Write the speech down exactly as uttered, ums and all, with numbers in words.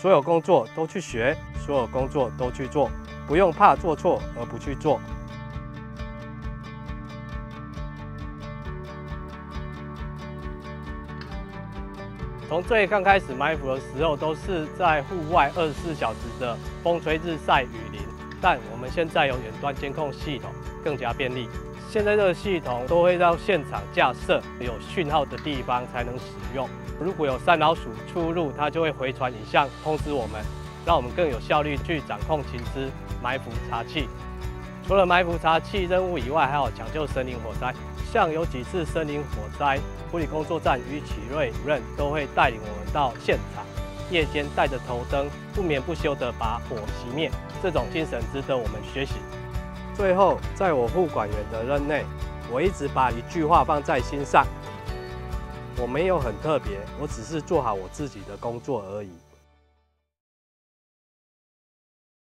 所有工作都去学，所有工作都去做，不用怕做错而不去做。从最刚开始埋伏的时候，都是在户外二十四小时的风吹日晒雨淋，但我们现在有远端监控系统，更加便利。现在这个系统都会到现场架设有讯号的地方才能使用。如果有山老鼠出入，它就会回传影像通知我们，让我们更有效率去掌控情资、埋伏查缉。除了埋伏查缉任务以外，还有抢救森林火灾。像有几次森林火灾，埔里工作站于启瑞主任都会带领我们到现场，夜间带着头灯，不眠不休地把火熄灭。这种精神值得我们学习。最后，在我护管员的任内，我一直把一句话放在心上：我没有很特别，我只是做好我自己的工作而已。